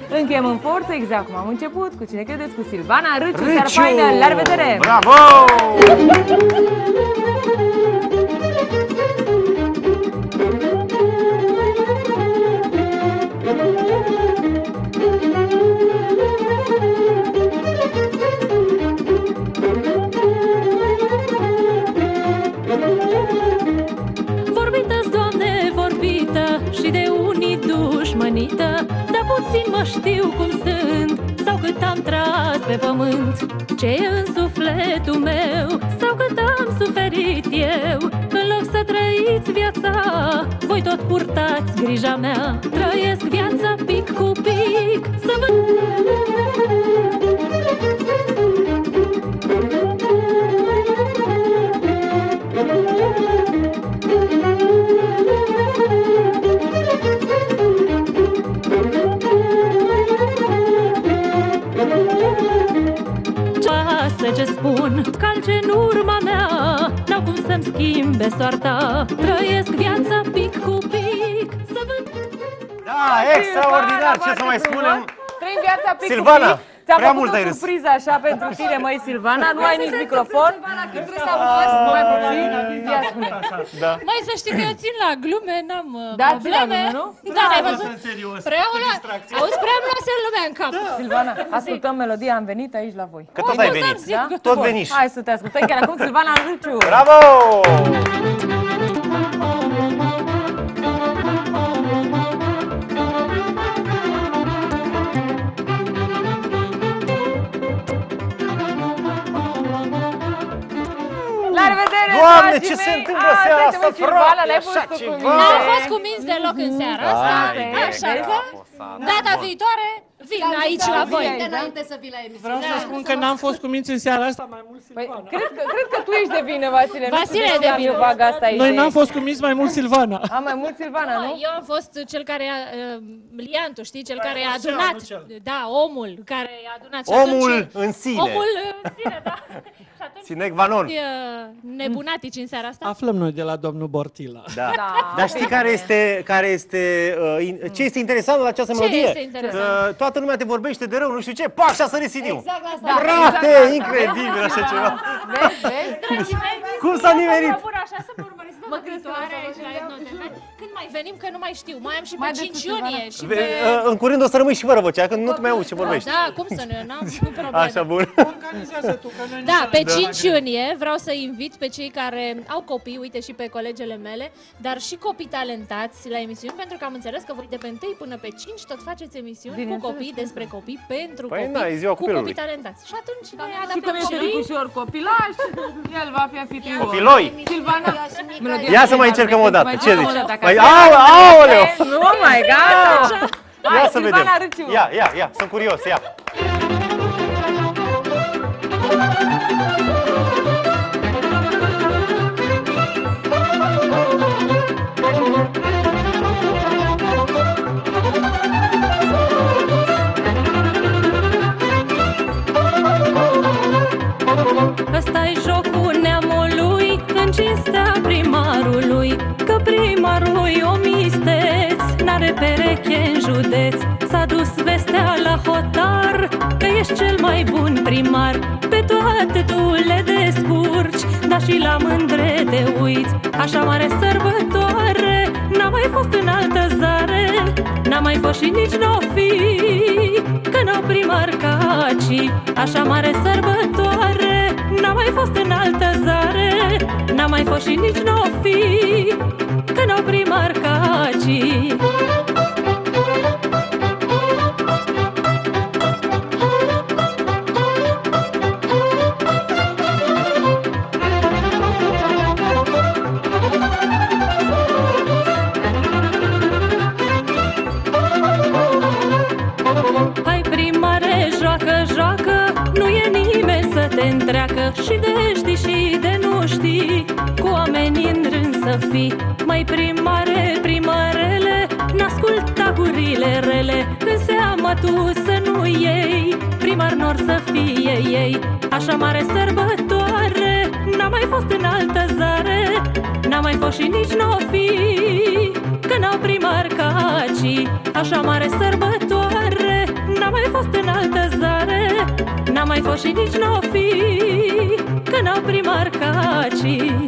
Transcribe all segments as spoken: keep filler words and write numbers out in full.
Încheiem în forță, exact cum am început. Cu cine credeți? Cu Silvana Râciu. Seară faină, la revedere! Bravo! Vorbită-ți, Doamne, vorbită, și de unii dușmănită, dar puțin mă știu cum sunt, sau cât am tras pe pământ. Ce-e în sufletul meu, sau cât am suferit eu, în loc să trăiți viața, voi tot purtați grija mea. Trăiesc viața pic cu pic, să vă... ce spun, calce în urma mea, n-au cum să-mi schimbe soarta. Trăiesc viața pic cu pic, să vă... Da, extraordinar, ce să mai spunem? Trăim viața pic Silvana, cu pic. Ți-am prea făcut mult ai o râs. surpriză așa pentru tine, măi, Silvana. Nu ai nici microfon. Trebuie să auzi mai puțin. Ia spune. Da. Mai să știi că eu țin la glume, n-am Da, țin la probleme. glume, nu? Da, n-ai văzut? Prea o la... Auzi, prea îmi lasă lumea în cap. Silvana, ascultăm melodia, am venit aici la voi. Că tot ai venit. Da? Tot veniși. Hai să te ascultăm chiar acum, Silvana Râciu. Bravo! La revedere, Doamne, dragii ce mei! se întâmplă A, seara uite-mă, asta, Silvana, frate, n-ai așa fost tu cu ceva. mine. N-am fost cuminți deloc în seara asta, Hai, așa vezi? că data viitoare vin aici la voi. Înainte să vii la emisiune. Vreau să spun că n-am fost cuminți în seara asta, mai mult Păi, Silvana. cred că, cred că tu ești de vină, Vasile. Vasile nu e de vină. Bag asta aici. Noi n-am fost cuminți, mai mult Silvana. Am mai mult Silvana, nu? Eu am fost cel care a... Uh, Liantu, știi? Cel care a nu cel, adunat... nu cel. Da, omul care a adunat. Și Omul atunci, în sine. Omul în sine, da. Și atunci Sine qua non. uh, nebunatici în seara asta. Aflăm noi de la domnul Bortila. Da. Da. Dar știi care este, care este uh, in, ce este interesant la această Ce melodie? este interesant? Că toată lumea te vorbește de rău, nu știu ce, pac, și-a sărit C D-ul. Exact la asta. Da, Frate, exact. incredibil așa ceva. Vezi, vezi? Dragii mei, Cum s-a nimerit? Mă bucur așa să mă urmăriți data viitoare aici la Etno T V. Când mai venim, că nu mai știu. Mai am și pe Mai de cinci sus, iunie și Ve- pe... uh, În curând o să rămâi și fără vocea, că nu te mai auzi ce vorbești. Da, cum să ne, n-am nu probleme. Așa, bun. Organizează tu, că noi nu Da, știm. pe cinci iunie vreau să invit pe cei care au copii, uite și pe colegele mele, dar și copii talentați la emisiuni, pentru că am înțeles că voi de pe întâi până pe cinci tot faceți emisiuni cu Bineînțeles. copii, despre copii, pentru Păi copii, na, e ziua cu copilului. copii talentați. Și atunci noi Și cum adaptăm este și Ricușor copilaș, el va fi anfitrion. Copiloi. Silvana, melodia. Ia să mai încercăm o dată. Mai Ce încercăm zici? o dată, Mai, ca au, aoleu! Nu, my God! Ia Hai, să vedem. Silvana Râciu. Ia, ia, ia, sunt curios, ia. Ăsta-i jocul neamului în cinstea primarului, că primarul e om isteț, n-are pereche în județ. S-a dus vestea la hotar că ești cel mai bun primar. Pe toate tu le descurci, dar și la mândre te uiți. Așa mare sărbătoare n-a mai fost în altă zare, n-a mai fost și nici n-o fi, că n-au primar caci. Așa mare sărbătoare n-a mai fost în altă zare, n-a mai fost și nici n-o fi, că n-au primar caci. Hai primare, joacă, joacă, nu e nimeni să te întreacă. Și de știi și de nu știi, cu oamenii în rând să fii. Mai primare, primarele, n-asculta gurile rele. În seama tu să nu iei, primar nor să fie ei. Așa mare sărbătoare n-a mai fost în altă zare, n-a mai fost și nici n-o fi, că n-au primar caci. Așa mare sărbătoare mai fost și nici n-o fi, că n-au primar cacii.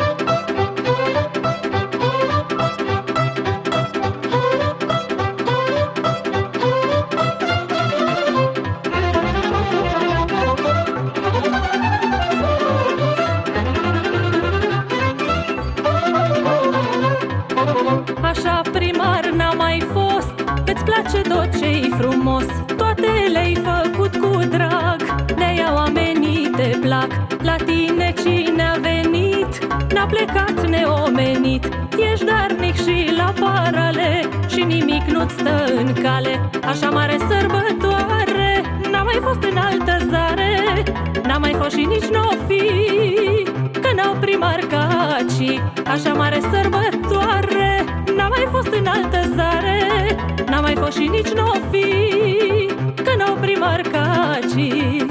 Așa primar n-a mai fost, că-ți place tot ce-i frumos. Toate le-ai făcut cu drag, de-aia oamenii te plac. La tine cine a venit, n-a plecat neomenit. Ești darnic și la parale, și nimic nu-ți stă în cale. Așa mare sărbătoare, n-a mai fost în altă zare, n-a mai fost și nici n-o fi, că n-au primar cacii. Așa mare sărbătoare, n-a mai fost în altă zare, n-a mai fost și nici n-o fi, că n-au primar cacii.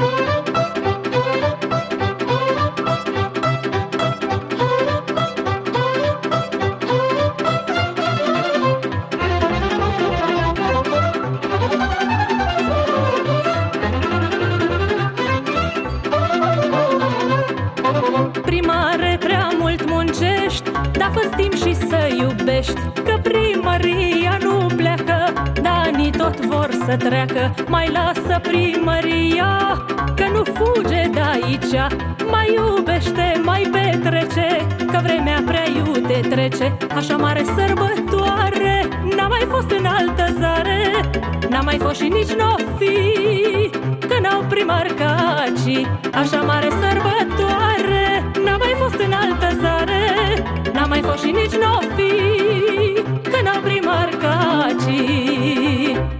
Primare, prea mult muncești, dar fă timp și să iubești, că primăria nu pleacă, dar anii tot vor să treacă. Mai lasă primăria, că nu fuge de aici. Mai iubește, mai petrece, că vremea prea iute trece. Așa mare sărbătoare, n-a mai fost în altă zare, n-a mai fost și nici n-o fi, că n-au primar cacii. Așa mare sărbătoare, n-a mai fost în altă zare, n-a mai fost și nici n-o fi, că n-au primar cacii.